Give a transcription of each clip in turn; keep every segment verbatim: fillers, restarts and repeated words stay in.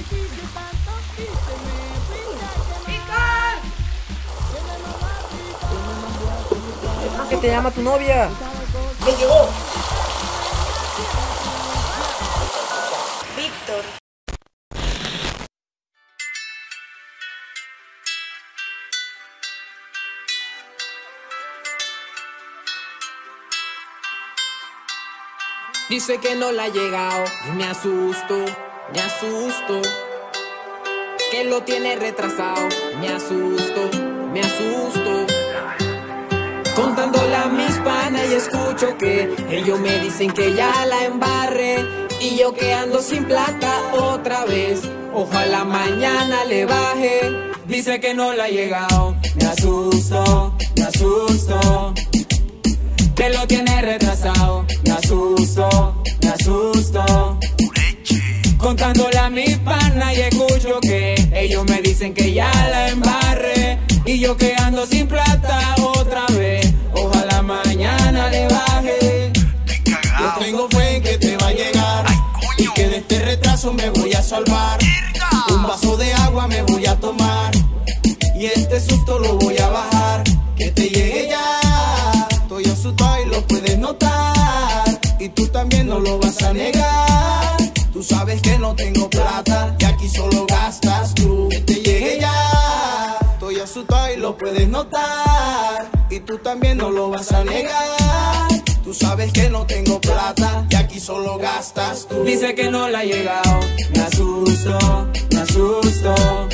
¿Qué te llama tu novia? ¿Quién llegó? Víctor. Dice que no la ha llegado y me asusto, me asusto. Que lo tiene retrasado, me asusto, me asusto. Contándole a mis panas y escucho que ellos me dicen que ya la embarré. Y yo que ando sin plata otra vez, ojalá mañana le baje. Dice que no la ha llegado, me asusto, me asusto. Que lo tiene retrasado, me asusto, me asusto. Contándole a mis panas y escucho que ellos me dicen que ya la embarré. Y yo que ando sin plata otra vez, ojalá mañana le baje. Yo tengo fe en que te va a llegar. Ay, y que de este retraso me voy a salvar. Virga. Un vaso de agua me voy a tomar y este susto lo voy a bajar. Que te llegue ya. Estoy asustado y lo puedes notar. Y tú también no lo vas a negar. Tú sabes que no tengo plata y aquí solo gastas tú. Que te llegue ya. Estoy asustado y lo puedes notar. Y tú también no lo vas a negar. Tú sabes que no tengo plata y aquí solo gastas tú. Dice que no la ha llegado, me asusto, me asusto.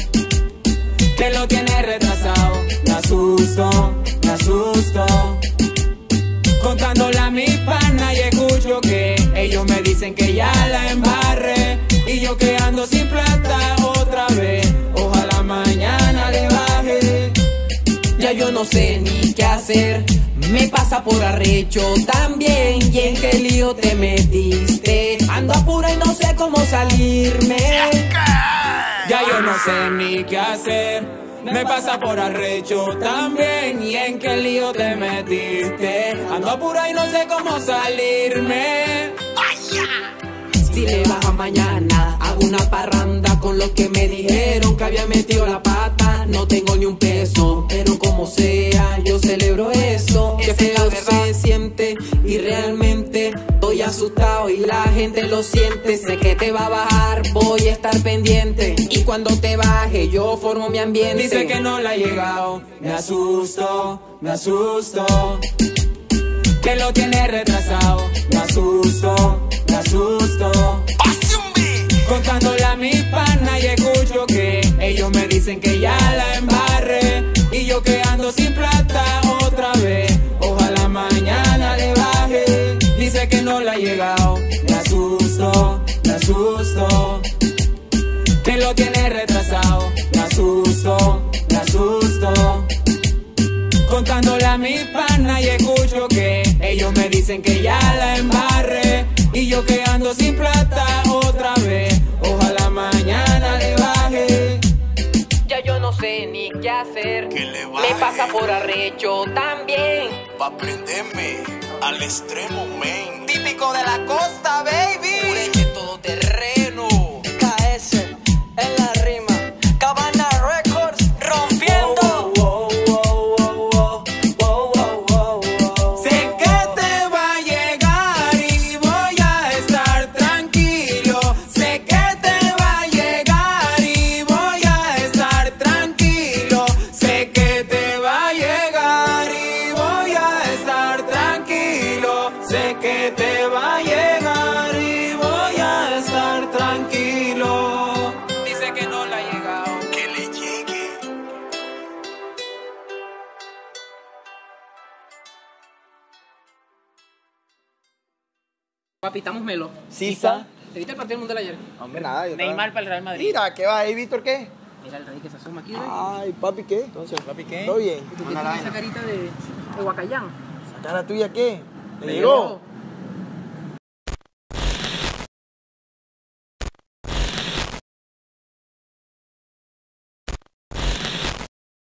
Que lo tiene retrasado, me asusto, me asusto. Contándole a mis panas y escucho que ellos me dicen que ya la embarré. Y yo que ando sin plata otra vez, ojalá mañana le baje. Ya yo no sé ni qué hacer, me pasa por arrecho también. ¿Y en qué lío te metiste? Ando apura y no sé cómo salirme. Ya yo no sé ni qué hacer, me pasa por arrecho también. ¿Y en qué lío te metiste? Ando apura y no sé cómo salirme. Si le baja mañana, hago una parranda con los que me dijeron que había metido la pata. No tengo ni un peso, pero como sea, yo celebro eso. Que feo se siente y realmente estoy asustado y la gente lo siente. Sé que te va a bajar, voy a estar pendiente. Y cuando te baje, yo formo mi ambiente. Dice que no la ha llegado, me asusto, me asusto. Que lo tiene retrasado, me asusto, me asusto. Contándole a mis panas y escucho que ellos me dicen que ya la embarré. Y yo que ando sin plata otra vez, ojalá mañana le baje. Dice que no la ha llegado, me asusto, me asusto. Que lo tiene retrasado, me asusto, me asusto. Contándole a mis panas y escucho que ellos me dicen que ya la embarré. Y yo que ando sin plata otra vez, ojalá mañana le baje. Ya yo no sé ni qué hacer, que le baje. Me pasa por arrecho también. Pa' prenderme al extremo, man. Típico de la costa, baby. Ureche todo terreno. K S en la rima. Cabana Records rompiendo. Oh, oh, oh, oh, oh, oh, oh, oh. Sé que te va a llegar y voy a estar tranquilo. Sé que te va a llegar y voy a estar tranquilo. Sé que te va a llegar y voy a estar tranquilo. Sé que te va a llegar y voy a estar tranquilo. Dice que no la ha llegado. Que le llegue. Papi, estamos melo. Sí, está. ¿Te viste el partido del mundial ayer? Hombre, nada. Yo Neymar estaba- para el Real Madrid. Mira, ¿qué va ahí, Víctor? ¿Qué? Mira el rey que se asoma aquí. ¿Ves? Ay, papi, ¿qué? Entonces, papi, ¿qué? ¿Todo bien? ¿Tú qué tienes esa carita de, de Guacayán? ¿La cara tuya qué? ¿Le Me llegó?